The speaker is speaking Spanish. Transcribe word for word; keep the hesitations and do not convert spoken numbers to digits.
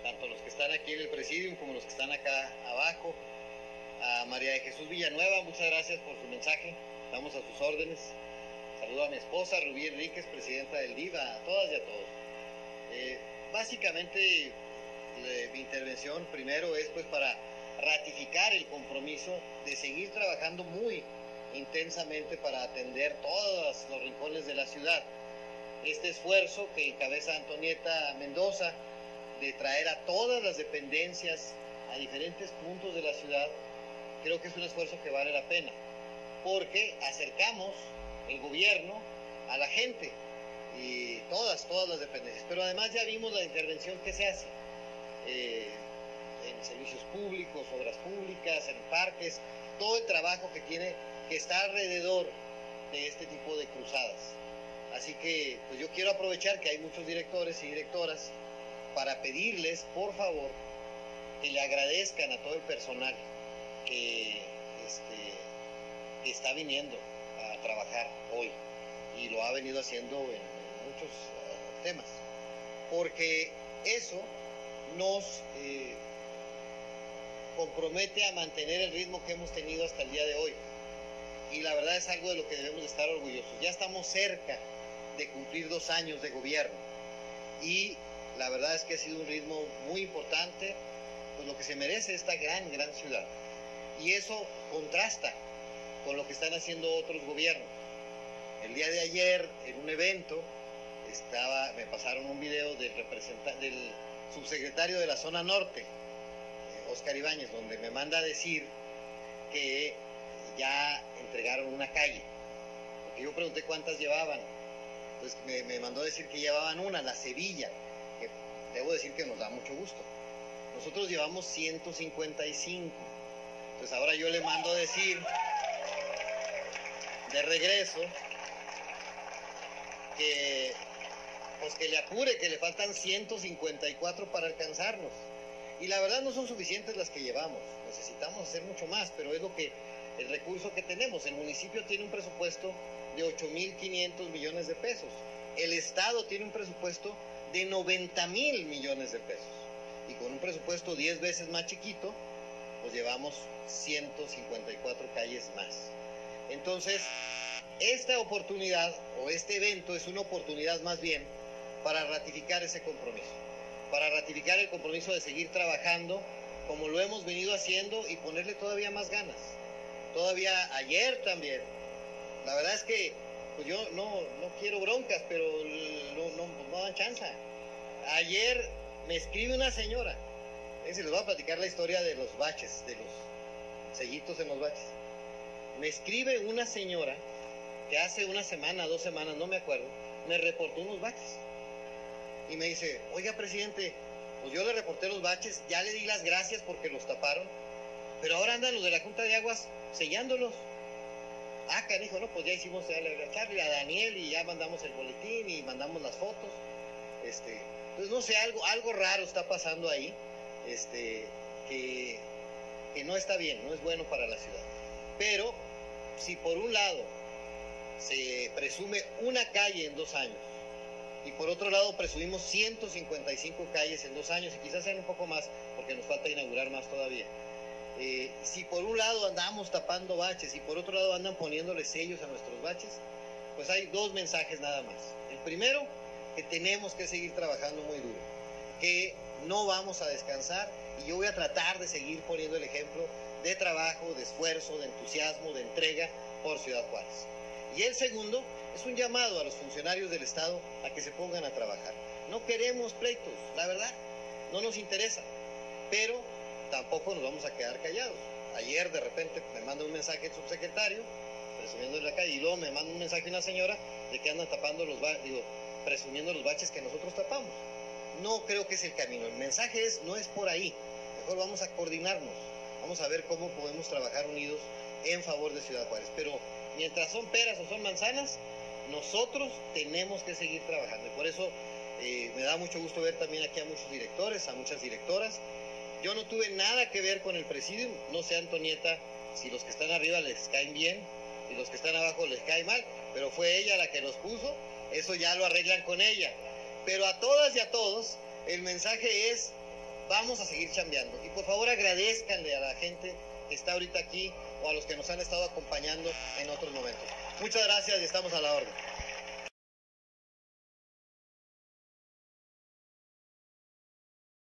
tanto los que están aquí en el Presidium como los que están acá abajo. A María de Jesús Villanueva, muchas gracias por su mensaje, estamos a sus órdenes. Saludo a mi esposa, Rubí Enríquez, presidenta del D I V, a todas y a todos. Eh, básicamente, le, mi intervención primero es pues para ratificar el compromiso de seguir trabajando muy intensamente para atender todos los rincones de la ciudad. Este esfuerzo que encabeza Antonieta Mendoza de traer a todas las dependencias a diferentes puntos de la ciudad, creo que es un esfuerzo que vale la pena, porque acercamos el gobierno a la gente y todas, todas las dependencias. Pero además ya vimos la intervención que se hace eh, en servicios públicos, obras públicas, en parques, todo el trabajo que tiene, que está alrededor de este tipo de cruzadas. Así que pues yo quiero aprovechar que hay muchos directores y directoras para pedirles, por favor, que le agradezcan a todo el personal que, este, que está viniendo a trabajar hoy y lo ha venido haciendo en, en muchos uh, temas, porque eso nos eh, compromete a mantener el ritmo que hemos tenido hasta el día de hoy, y la verdad es algo de lo que debemos de estar orgullosos. Ya estamos cerca de cumplir dos años de gobierno y la verdad es que ha sido un ritmo muy importante, pues lo que se merece esta gran, gran ciudad, y eso contrasta con lo que están haciendo otros gobiernos. El día de ayer, en un evento, estaba, me pasaron un video del, representante, del subsecretario de la zona norte, eh, Oscar Ibáñez, donde me manda a decir que ya entregaron una calle, porque yo pregunté cuántas llevaban, entonces me, me mandó a decir que llevaban una, la Sevilla, que debo decir que nos da mucho gusto. Nosotros llevamos ciento cincuenta y cinco, entonces ahora yo le mando a decir de regreso que pues que le apure, que le faltan ciento cincuenta y cuatro para alcanzarnos, y la verdad no son suficientes las que llevamos, necesitamos hacer mucho más, pero es lo que el recurso que tenemos. El municipio tiene un presupuesto de ocho mil quinientos millones de pesos, el estado tiene un presupuesto de noventa mil millones de pesos, y con un presupuesto diez veces más chiquito pues llevamos ciento cincuenta y cuatro calles más. Entonces esta oportunidad o este evento es una oportunidad más bien para ratificar ese compromiso, para ratificar el compromiso de seguir trabajando como lo hemos venido haciendo y ponerle todavía más ganas. Todavía ayer también, la verdad es que pues yo no, no quiero broncas, pero no, no, no dan chance. Ayer me escribe una señora, se les voy a platicar la historia de los baches, de los sellitos en los baches. Me escribe una señora que hace una semana, dos semanas, no me acuerdo, me reportó unos baches. Y me dice, oiga, presidente, pues yo le reporté los baches, ya le di las gracias porque los taparon, pero ahora andan los de la Junta de Aguas sellándolos. Ah, canijo, no, pues ya hicimos a Charlie, a Daniel, y ya mandamos el boletín y mandamos las fotos. Este, pues no sé, algo, algo raro está pasando ahí, este, que, que no está bien, no es bueno para la ciudad. Pero si por un lado se presume una calle en dos años y por otro lado presumimos ciento cincuenta y cinco calles en dos años, y quizás sean un poco más porque nos falta inaugurar más todavía, eh, si por un lado andamos tapando baches y por otro lado andan poniéndole sellos a nuestros baches, pues hay dos mensajes nada más. El primero, que tenemos que seguir trabajando muy duro, que no vamos a descansar, y yo voy a tratar de seguir poniendo el ejemplo de trabajo, de esfuerzo, de entusiasmo, de entrega por Ciudad Juárez. Y el segundo es un llamado a los funcionarios del Estado a que se pongan a trabajar. No queremos pleitos, la verdad, no nos interesa, pero tampoco nos vamos a quedar callados. Ayer de repente me manda un mensaje el subsecretario, presumiendo en la calle, y luego me manda un mensaje una señora de que andan tapando los baches, digo, presumiendo los baches que nosotros tapamos. No creo que es el camino, el mensaje es, no es por ahí, mejor vamos a coordinarnos, vamos a ver cómo podemos trabajar unidos en favor de Ciudad Juárez, pero mientras son peras o son manzanas, nosotros tenemos que seguir trabajando, y por eso eh, me da mucho gusto ver también aquí a muchos directores, a muchas directoras. Yo no tuve nada que ver con el Presidium, no sé, Antonieta, si los que están arriba les caen bien y los que están abajo les cae mal, pero fue ella la que los puso, eso ya lo arreglan con ella. Pero a todas y a todos, el mensaje es vamos a seguir chambeando. Y por favor agradezcanle a la gente que está ahorita aquí o a los que nos han estado acompañando en otros momentos. Muchas gracias y estamos a la orden.